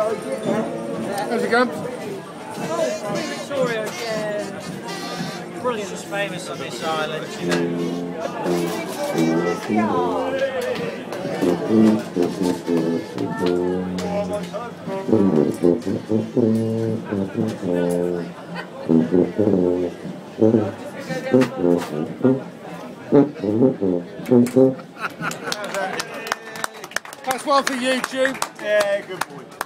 How's it going? Oh, Queen Victoria, yeah. Brilliant and famous on this island, you That's one for YouTube. Yeah, good boy.